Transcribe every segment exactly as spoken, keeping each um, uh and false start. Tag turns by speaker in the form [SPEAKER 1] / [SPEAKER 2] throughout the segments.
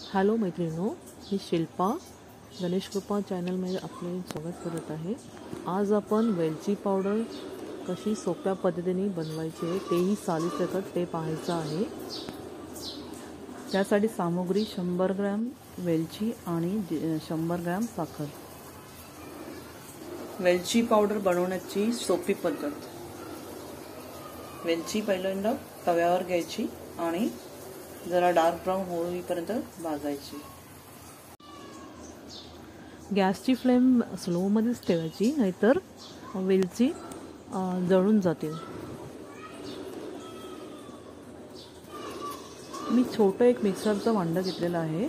[SPEAKER 1] Hello मैत्रिणींनो, मी शिल्पा गणेश कृपा चॅनलमध्ये आपले स्वागत करत आहे। आज आपण वेलची पावडर कशी सोप्या पद्धतीने बनवायची आहे तेही सालीसकट ते पाहायचं आहे। त्यासाठी सामग्री शंभर ग्रॅम वेलची आणि शंभर ग्रॅम साखर। वेलची पावडर बनवण्याची सोपी पद्धत। वेलची पहिल्यांदा तव्यावर घ्यायची आणि जरा डार्क ब्राउन होईपर्यंत भाजायची। गॅसची फ्लेम स्लो मध्येच ठेवायची, नाहीतर वेलची जळून जातील। मी छोटं एक मिक्सरचं भांडं घेतलेलं आहे।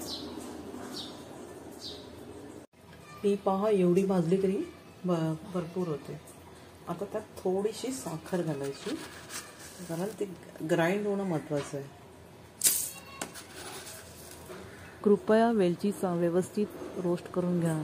[SPEAKER 1] ही पहा, एवढी भाजली तरी भरपूर होते। आता त्यात थोडीशी साखर घालायची, कारण ते ग्राइंड होणं महत्त्वाचं आहे। कृपया वेलचीचा व्यवस्थित रोस्ट करून घ्या।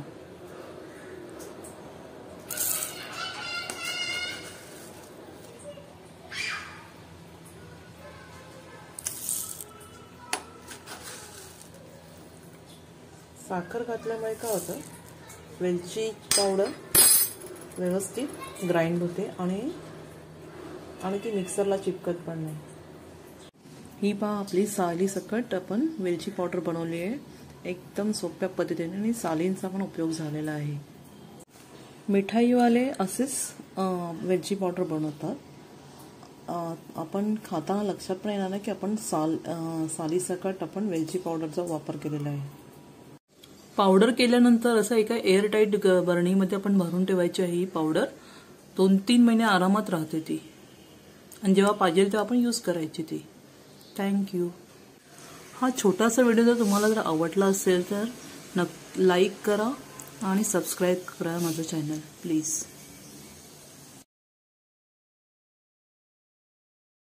[SPEAKER 1] साखर घातल्यामुळे काय होतं, वेलची पावडर व्यवस्थित ग्राइंड होते आणि आणि ती मिक्सरला चिपकत पण नाही। ही पहा, आपली साली सकट आपण वेलची पावडर बनवली आहे, एकदम सोप्या पद्धतीने आणि सालींचा पण उपयोग झालेला आहे। मिठाईवाले असेच वेलची पावडर बनवतात। आपण खाताना लक्षात पण येणार नाही की आपण साल साली सकट आपण वेलची पावडरचा वापर केलेला आहे। पावडर केल्यानंतर असं एका एअरटाईट बरणीमध्ये आपण भरून ठेवायची आहे। ही पावडर दोन तीन महिने आरामात राहते ती, आणि जेव्हा पाहिजे तेव्हा आपण यूज करायची ती। थँक्यू। हा छोटासा व्हिडिओ जर तुम्हाला जर आवडला असेल तर नक्की लाईक करा आणि सबस्क्राईब करा माझं चॅनल प्लीज।